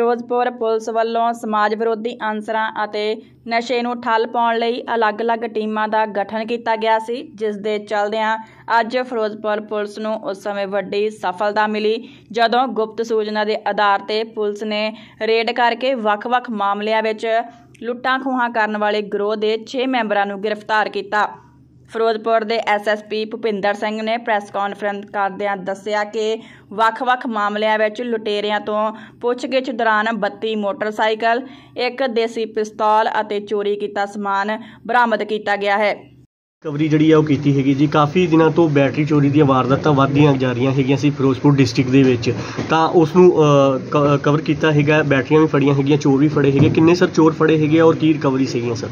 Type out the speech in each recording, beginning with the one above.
Firozpur police ਵੱਲੋਂ ਸਮਾਜ ਵਿਰੋਧੀ ਅਨਸਰਾਂ ਅਤੇ ਨਸ਼ੇ ਨੂੰ ਠੱਲ ਪਾਉਣ ਲਈ ਅਲੱਗ-ਅਲੱਗ ਟੀਮਾਂ ਦਾ ਗਠਨ ਕੀਤਾ ਗਿਆ ਸੀ, ਜਿਸ ਦੇ ਚੱਲਦਿਆਂ ਅੱਜ ਫਿਰੋਜ਼ਪੁਰ ਪੁਲਿਸ ਨੂੰ ਉਸ ਸਮੇਂ ਵੱਡੀ ਸਫਲਤਾ ਮਿਲੀ ਜਦੋਂ ਗੁਪਤ ਸੂਚਨਾ ਦੇ ਆਧਾਰ ਤੇ ਪੁਲਿਸ ਨੇ ਰੇਡ ਕਰਕੇ ਵੱਖ-ਵੱਖ ਮਾਮਲਿਆਂ ਵਿੱਚ ਲੁੱਟਾਂ ਖੋਹਾਂ ਕਰਨ ਵਾਲੇ ਗਿਰੋਹ ਦੇ 6 ਮੈਂਬਰਾਂ ਨੂੰ ਗ੍ਰਿਫਤਾਰ ਕੀਤਾ। ਫਿਰੋਜ਼ਪੁਰ ਦੇ ਐਸਐਸਪੀ ਭੁਪਿੰਦਰ ਸਿੰਘ ਨੇ ਪ੍ਰੈਸ ਕਾਨਫਰੰਸ ਕਰਦਿਆਂ ਦੱਸਿਆ ਕਿ ਵੱਖ-ਵੱਖ ਮਾਮਲਿਆਂ ਵਿੱਚ ਲੁਟੇਰਿਆਂ ਤੋਂ ਪੁੱਛਗਿੱਛ ਦੌਰਾਨ 32 ਮੋਟਰਸਾਈਕਲ, 1 ਦੇਸੀ ਪਿਸਤੌਲ ਅਤੇ ਚੋਰੀ ਕੀਤਾ ਸਮਾਨ ਬਰਾਮਦ ਕੀਤਾ ਗਿਆ ਹੈ। ਕਵਰੀ ਜਿਹੜੀ ਆ ਉਹ ਕੀਤੀ ਹੈਗੀ ਜੀ। ਕਾਫੀ ਦਿਨਾਂ ਤੋਂ ਬੈਟਰੀ ਚੋਰੀ ਦੀਆਂ ਵਾਰਦਾਤਾਂ ਵੱਧਦੀਆਂ ਜਾ ਰਹੀਆਂ ਹੈਗੀਆਂ ਸੀ ਫਿਰੋਜ਼ਪੁਰ ਡਿਸਟ੍ਰਿਕਟ ਦੇ ਵਿੱਚ, ਤਾਂ ਉਸ ਨੂੰ ਕਵਰ ਕੀਤਾ ਹੈਗਾ। ਬੈਟਰੀਆਂ ਵੀ ਫੜੀਆਂ ਹੈਗੀਆਂ, ਚੋਰ ਵੀ ਫੜੇ ਹੈਗੇ। ਕਿੰਨੇ ਸਰ ਚੋਰ ਫੜੇ ਹੈਗੇ ਔਰ ਕੀ ਰਿਕਵਰੀ ਸੀਗੀਆਂ ਸਰ?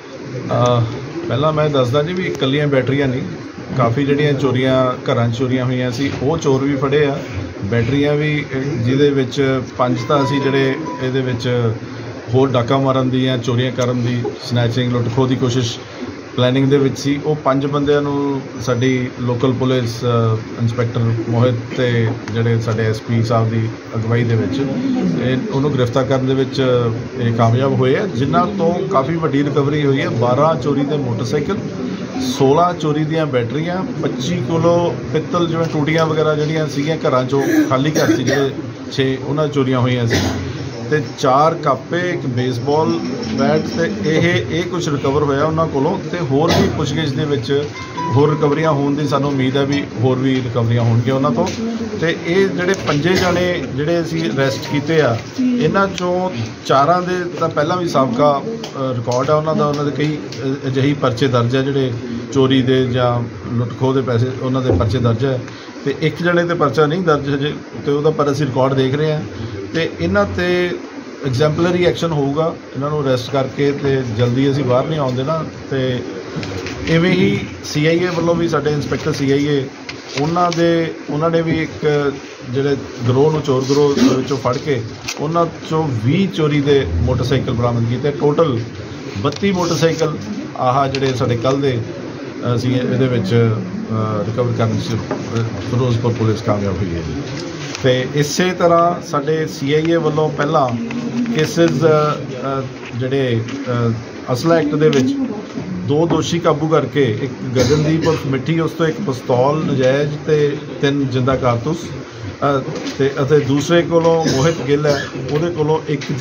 ਪਹਿਲਾਂ ਮੈਂ ਦੱਸਦਾ ਜੀ ਵੀ ਇਕੱਲੀਆਂ ਬੈਟਰੀਆਂ ਨਹੀਂ, ਕਾਫੀ ਜਿਹੜੀਆਂ ਚੋਰੀਆਂ ਘਰਾਂ 'ਚ ਚੋਰੀਆਂ ਹੋਈਆਂ ਸੀ ਉਹ ਚੋਰ ਵੀ ਫੜੇ ਆ, ਬੈਟਰੀਆਂ ਵੀ, ਜਿਹਦੇ ਵਿੱਚ 5 ਤਾਂ ਅਸੀਂ ਜਿਹੜੇ ਇਹਦੇ ਵਿੱਚ ਹੋਰ ਡਾਕਾ ਮਾਰਨ ਦੀ ਜਾਂ ਚੋਰੀਆਂ ਕਰਨ ਦੀ, ਸਨੈਚਿੰਗ, ਲੁੱਟ ਖੋਹ ਦੀ ਕੋਸ਼ਿਸ਼ ਪਲੈਨਿੰਗ ਦੇ ਵਿੱਚ ਸੀ। ਉਹ 5 ਬੰਦਿਆਂ ਨੂੰ ਸਾਡੀ ਲੋਕਲ ਪੁਲਿਸ ਇੰਸਪੈਕਟਰ ਮੋਹਿਤ ਤੇ ਜਿਹੜੇ ਸਾਡੇ ਐਸਪੀ ਸਾਹਿਬ ਦੀ ਅਗਵਾਈ ਦੇ ਵਿੱਚ ਉਹਨੂੰ ਗ੍ਰਿਫਤਾਰ ਕਰਨ ਦੇ ਵਿੱਚ ਇਹ ਕਾਮਯਾਬ ਹੋਏ ਆ, ਜਿਨ੍ਹਾਂ ਤੋਂ ਕਾਫੀ ਵੱਡੀ ਰਿਕਵਰੀ ਹੋਈ ਹੈ। 12 ਚੋਰੀ ਦੇ ਮੋਟਰਸਾਈਕਲ, 16 ਚੋਰੀ ਦੀਆਂ ਬੈਟਰੀਆਂ, 25 ਕਿਲੋ ਪਿੱਤਲ ਜਿਵੇਂ ਟੂਟੀਆਂ ਵਗੈਰਾ ਜਿਹੜੀਆਂ ਸੀਗੀਆਂ ਘਰਾਂ 'ਚੋਂ ਖਾਲੀ ਘਰ ਸੀ ਜਿਹੜੇ 6 ਉਹਨਾਂ ਚੋਰੀਆਂ ਹੋਈਆਂ ਸੀ, ਤੇ 4 ਕਾਪੇ, 1 ਬੇਸਬਾਲ ਬੈਟ, ਤੇ ਇਹ ਕੁਝ ਰਿਕਵਰ ਹੋਇਆ ਉਹਨਾਂ ਕੋਲੋਂ। ਤੇ ਹੋਰ ਵੀ ਪੁੱਛਗਿੱਛ ਦੇ ਵਿੱਚ ਹੋਰ ਰਿਕਵਰੀਆਂ ਹੋਣ ਦੀ ਸਾਨੂੰ ਉਮੀਦ ਹੈ ਵੀ ਹੋਰ ਵੀ ਰਿਕਵਰੀਆਂ ਹੋਣਗੀਆਂ ਉਹਨਾਂ ਤੋਂ। ਤੇ ਇਹ ਜਿਹੜੇ 5 ਜਣੇ ਜਿਹੜੇ ਅਸੀਂ ਅਰੈਸਟ ਕੀਤੇ ਆ, ਇਹਨਾਂ 'ਚੋਂ 4 ਦੇ ਤਾਂ ਪਹਿਲਾਂ ਵੀ ਸਾਬਕਾ ਰਿਕਾਰਡ ਆ ਉਹਨਾਂ ਦਾ, ਉਹਨਾਂ ਦੇ ਕਈ ਅਜਿਹੀ ਪਰਚੇ ਦਰਜ ਹੈ ਜਿਹੜੇ ਚੋਰੀ ਦੇ ਜਾਂ ਲੁੱਟ ਖੋਹ ਦੇ ਪੈਸੇ ਉਹਨਾਂ ਦੇ ਪਰਚੇ ਦਰਜ ਹੈ, ਤੇ 1 ਜਣੇ ਤੇ ਪਰਚਾ ਨਹੀਂ ਦਰਜ ਹਜੇ, ਤੇ ਉਹਦਾ ਪਰ ਅਸੀਂ ਰਿਕਾਰਡ ਦੇਖ ਰਹੇ ਹਾਂ। ਤੇ ਇਹਨਾਂ ਤੇ ਐਗਜ਼ੈਂਪਲਰੀ ਐਕਸ਼ਨ ਹੋਊਗਾ, ਇਹਨਾਂ ਨੂੰ ਅਰੈਸਟ ਕਰਕੇ ਤੇ ਜਲਦੀ ਅਸੀਂ ਬਾਹਰ ਨਹੀਂ ਆਉਣ ਦੇਣਾ। ਤੇ ਇਵੇਂ ਹੀ CIA ਵੱਲੋਂ ਵੀ ਸਾਡੇ ਇੰਸਪੈਕਟਰ CIA ਉਹਨਾਂ ਨੇ ਵੀ ਇੱਕ ਜਿਹੜੇ ਗਰੋਹ ਨੂੰ, ਚੋਰ ਗਰੋਹ ਵਿੱਚੋਂ ਫੜ ਕੇ ਉਹਨਾਂ 'ਚੋਂ 20 ਚੋਰੀ ਦੇ ਮੋਟਰਸਾਈਕਲ ਬਰਾਮਦ ਕੀਤੇ। ਟੋਟਲ 32 ਮੋਟਰਸਾਈਕਲ ਆਹ ਜਿਹੜੇ ਸਾਡੇ ਕੱਲ੍ਹ ਦੇ ਅਸੀਂ ਇਹਦੇ ਵਿੱਚ ਰਿਕਵਰ ਕਰਨ 'ਚ ਫਿਰੋਜ਼ਪੁਰ ਪੁਲਿਸ ਕਾਮਯਾਬ ਹੋਈ ਹੈ। ਤੇ ਇਸੇ ਤਰ੍ਹਾਂ ਸਾਡੇ CIA ਵੱਲੋਂ ਪਹਿਲਾਂ ਕੇਸਿਸ ਜਿਹੜੇ ਅਸਲਾ ਐਕਟ ਦੇ ਵਿੱਚ 2 ਦੋਸ਼ੀ ਕਾਬੂ ਕਰਕੇ, ਇੱਕ ਗਗਨਦੀਪ ਉਰਫ ਮਿੱਠੀ, ਉਸ ਤੋਂ 1 ਪਿਸਤੌਲ ਨਜਾਇਜ਼ ਤੇ 3 ਜਿੰਦਾ ਕਾਰਤੂਸ, ਅਤੇ ਦੂਸਰੇ ਕੋਲੋਂ ਮੋਹਿਤ ਗਿੱਲ ਹੈ, ਉਹਦੇ ਕੋਲੋਂ 1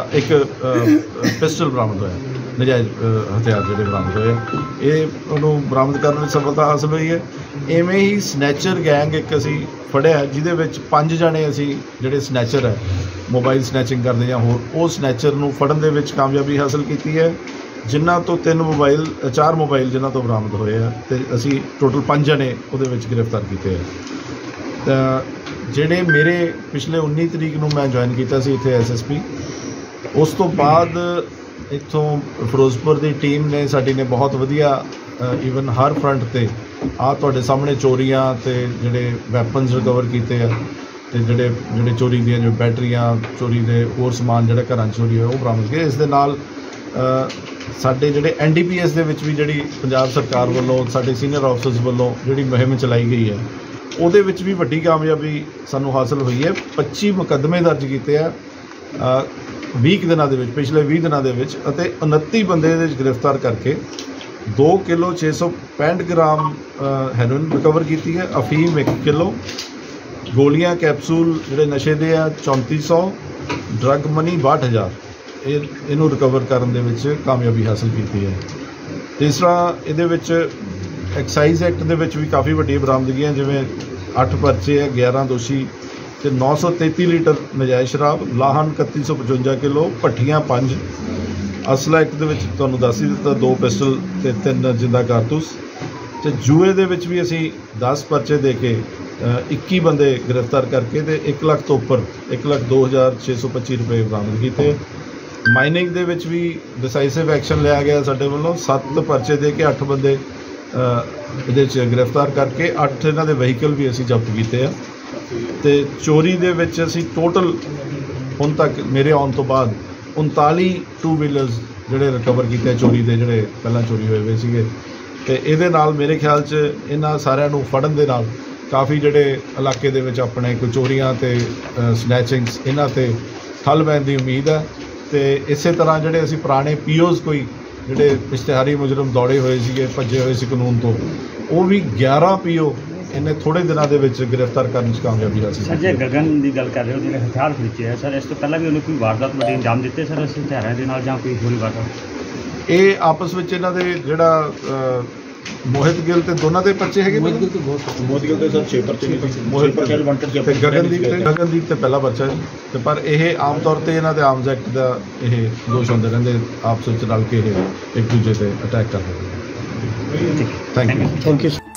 ਪਿਸਟਲ ਬਰਾਮਦ ਹੋਇਆ, ਨਜਾਇਜ਼ ਹਥਿਆਰ ਜਿਹੜੇ ਬਰਾਮਦ ਹੋਏ, ਇਹ ਉਹਨੂੰ ਬਰਾਮਦ ਕਰਨ ਵਿੱਚ ਸਫਲਤਾ ਹਾਸਲ ਹੋਈ ਹੈ। ਇਵੇਂ ਹੀ ਸਨੈਚਰ ਗੈਂਗ ਇੱਕ ਅਸੀਂ ਫੜਿਆ, ਜਿਹਦੇ ਵਿੱਚ 5 ਜਣੇ ਅਸੀਂ ਜਿਹੜੇ ਸਨੈਚਰ ਹੈ, ਮੋਬਾਈਲ ਸਨੈਚਿੰਗ ਕਰਦੇ ਜਾਂ ਹੋਰ, ਉਹ ਸਨੈਚਰ ਨੂੰ ਫੜਨ ਦੇ ਵਿੱਚ ਕਾਮਯਾਬੀ ਹਾਸਲ ਕੀਤੀ ਹੈ, ਜਿਨ੍ਹਾਂ ਤੋਂ 4 ਮੋਬਾਈਲ ਜਿਨ੍ਹਾਂ ਤੋਂ ਬਰਾਮਦ ਹੋਏ ਆ, ਤੇ ਅਸੀਂ ਟੋਟਲ 5 ਜਣੇ ਉਹਦੇ ਵਿੱਚ ਗ੍ਰਿਫਤਾਰ ਕੀਤੇ ਆ। ਤਾਂ ਜਿਹੜੇ ਮੇਰੇ ਪਿਛਲੇ 19 ਤਰੀਕ ਨੂੰ ਮੈਂ ਜੁਆਇਨ ਕੀਤਾ ਸੀ ਇੱਥੇ SSP, ਉਸ ਤੋਂ ਬਾਅਦ ਇੱਥੋਂ ਫਿਰੋਜ਼ਪੁਰ ਦੀ ਟੀਮ ਨੇ ਸਾਡੀ ਨੇ ਬਹੁਤ ਵਧੀਆ ਈਵਨ ਹਰ ਫਰੰਟ 'ਤੇ ਤੁਹਾਡੇ ਸਾਹਮਣੇ ਚੋਰੀਆਂ ਤੇ ਜਿਹੜੇ ਵੈਪਨਸ ਰਿਕਵਰ ਕੀਤੇ ਆ, ਤੇ ਜਿਹੜੇ ਚੋਰੀ ਦੀਆਂ ਜੋ ਬੈਟਰੀਆਂ, ਚੋਰੀ ਦੇ ਹੋਰ ਸਮਾਨ ਜਿਹੜਾ ਘਰਾਂ 'ਚ ਚੋਰੀ ਹੋਇਆ ਉਹ ਬਰਾਮਦ ਕੀਤੇ। ਇਸ ਦੇ ਨਾਲ ਸਾਡੇ ਜਿਹੜੇ NDPS ਦੇ ਵਿੱਚ ਵੀ ਜਿਹੜੀ ਪੰਜਾਬ ਸਰਕਾਰ ਵੱਲੋਂ ਸਾਡੇ ਸੀਨੀਅਰ ਅਫਸਰਸ ਵੱਲੋਂ ਜਿਹੜੀ ਮੁਹਿੰਮ ਚਲਾਈ ਗਈ ਹੈ, ਉਹਦੇ ਵਿੱਚ ਵੀ ਵੱਡੀ ਕਾਮਯਾਬੀ ਸਾਨੂੰ ਹਾਸਲ ਹੋਈ ਹੈ। 25 ਮੁਕੱਦਮੇ ਦਰਜ ਕੀਤੇ ਆ 20 ਦਿਨਾਂ ਦੇ ਵਿੱਚ, ਪਿਛਲੇ 20 ਦਿਨਾਂ ਦੇ ਵਿੱਚ, ਅਤੇ 29 ਬੰਦੇ ਇਹਦੇ ਵਿੱਚ ਗ੍ਰਿਫਤਾਰ ਕਰਕੇ 2 ਕਿਲੋ 665 ਗ੍ਰਾਮ ਹੈਰੋਇਨ ਰਿਕਵਰ ਕੀਤੀ ਹੈ, ਅਫੀਮ 1 ਕਿਲੋ, ਗੋਲੀਆਂ ਕੈਪਸੂਲ ਜਿਹੜੇ ਨਸ਼ੇ ਦੇ ਆ 3400, ਡਰੱਗ ਮਨੀ 62,000, ਇਹਨੂੰ ਰਿਕਵਰ ਕਰਨ ਦੇ ਵਿੱਚ ਕਾਮਯਾਬੀ ਹਾਸਲ ਕੀਤੀ ਹੈ। ਤੀਸਰਾ, ਇਹਦੇ ਵਿੱਚ ਐਕਸਾਈਜ਼ ਐਕਟ ਦੇ ਵਿੱਚ ਵੀ ਕਾਫੀ ਵੱਡੀਆਂ ਬਰਾਮਦਗੀਆਂ, ਜਿਵੇਂ 8 ਪਰਚੇ ਹੈ, 11 ਦੋਸ਼ੀ, ਤੇ 933 ਲੀਟਰ ਨਜਾਇਜ਼ ਸ਼ਰਾਬ, ਲਾਹਨ 3155 ਕਿਲੋ, ਭੱਠੀਆਂ 5, ਅਸਲਾ ਐਕਟ ਦੇ ਵਿੱਚ ਤੁਹਾਨੂੰ ਦੱਸ ਹੀ ਦਿੱਤਾ 2 ਪਿਸਟਲ ਤੇ 3 ਜਿੰਦਾ ਕਾਰਤੂਸ, ਤੇ ਜੂਏ ਦੇ ਵਿੱਚ ਵੀ ਅਸੀਂ 10 ਪਰਚੇ ਦੇ ਕੇ 21 ਬੰਦੇ ਗ੍ਰਿਫਤਾਰ ਕਰਕੇ ਤੇ 1 ਲੱਖ ਤੋਂ ਉੱਪਰ 1,02,625 ਰੁਪਏ ਬਰਾਮਦ ਕੀਤੇ। ਮਾਈਨਿੰਗ ਦੇ ਵਿੱਚ ਵੀ ਡਿਸਾਈਸਿਵ ਐਕਸ਼ਨ ਲਿਆ ਗਿਆ ਸਾਡੇ ਵੱਲੋਂ, 7 ਪਰਚੇ ਦੇ ਕੇ 8 ਬੰਦੇ ਇਹਦੇ 'ਚ ਗ੍ਰਿਫਤਾਰ ਕਰਕੇ 8 ਇਹਨਾਂ ਦੇ ਵਹੀਕਲ ਵੀ ਅਸੀਂ ਜ਼ਬਤ ਕੀਤੇ ਆ। ਤੇ ਚੋਰੀ ਦੇ ਵਿੱਚ ਅਸੀਂ ਟੋਟਲ ਹੁਣ ਤੱਕ ਮੇਰੇ ਆਉਣ ਤੋਂ ਬਾਅਦ 39 2 ਵੀਲਰਸ ਜਿਹੜੇ ਰਿਕਵਰ ਕੀਤੇ ਚੋਰੀ ਦੇ, ਜਿਹੜੇ ਪਹਿਲਾਂ ਚੋਰੀ ਹੋਏ ਸੀਗੇ। ਤੇ ਇਹਦੇ ਨਾਲ ਮੇਰੇ ਖਿਆਲ 'ਚ ਇਹਨਾਂ ਸਾਰਿਆਂ ਨੂੰ ਫੜਨ ਦੇ ਨਾਲ ਕਾਫੀ ਜਿਹੜੇ ਇਲਾਕੇ ਦੇ ਵਿੱਚ ਆਪਣੇ ਕੋਈ ਚੋਰੀਆਂ ਤੇ ਸਨੈਚਿੰਗਸ ਇਹਨਾਂ ਤੇ ਠੱਲ ਪੈਣ ਦੀ ਉਮੀਦ ਹੈ। ਤੇ ਇਸੇ ਤਰ੍ਹਾਂ ਜਿਹੜੇ ਅਸੀਂ ਪੁਰਾਣੇ ਪੀਓਜ਼ ਕੋਈ ਜਿਹੜੇ ਇਸ਼ਤਿਹਾਰੀ ਮੁਜਰਮ ਦੌੜੇ ਹੋਏ ਸੀਗੇ, ਭੱਜੇ ਹੋਏ ਸੀ ਕਾਨੂੰਨ ਤੋਂ, ਉਹ ਵੀ 11 ਪੀਓ ਇਹਨੇ ਥੋੜੇ ਦਿਨਾਂ ਦੇ ਵਿੱਚ ਗ੍ਰਿਫਤਾਰ ਕਰਨ 'ਚ ਕਾਮਯਾਬੀ ਹਾਸਲ ਕੀਤੀ। ਸਰ, ਜੇ ਗਗਨ ਦੀ ਗੱਲ ਕਰ ਰਹੇ ਹੋ ਜਿਹੜੇ ਹਥਿਆਰ ਖਰੀਦੇ ਹੈ ਸਰ, ਇਸ ਤੋਂ ਪਹਿਲਾਂ ਵੀ ਉਹਨੇ ਕੋਈ ਵਾਰਦਾਤ ਵੱਡੀ ਅੰਜਾਮ ਦਿੱਤੇ ਸਰ ਇਸ ਹਥਿਆਰਾਂ ਦੇ ਨਾਲ, ਜਾਂ ਕੋਈ ਹੋਰ ਵਾਰਦਾਤ? ਇਹ ਆਪਸ ਵਿੱਚ ਇਹਨਾਂ ਦੇ ਜਿਹੜਾ ਮੋਹਿਤ ਗਿੱਲ ਤੇ ਦੋਨਾਂ ਦੇ ਪਰਚੇ ਹੈਗੇ। ਮੋਹਿਤ ਗਿੱਲ ਤੇ ਸਰ 6 ਪਰਚੇ ਨੇ, ਮੋਹਿਤ ਪਰਚੇ ਵਾਂਟਡ ਸੀ, ਤੇ ਗਗਨਦੀਪ ਤੇ ਪਹਿਲਾ ਪਰਚਾ ਹੈ। ਤੇ ਪਰ ਇਹ ਆਮ ਤੌਰ ਤੇ ਇਹਨਾਂ ਦੇ ਆਰਮਜ਼ ਐਕਟ ਦਾ ਇਹ ਦੋਸ਼ ਹੁੰਦੇ ਰਹਿੰਦੇ, ਆਪਸ ਵਿੱਚ ਰਲ ਕੇ ਇਹ ਇੱਕ ਦੂਜੇ ਤੇ ਅਟੈਕ ਕਰਦੇ। Thank you.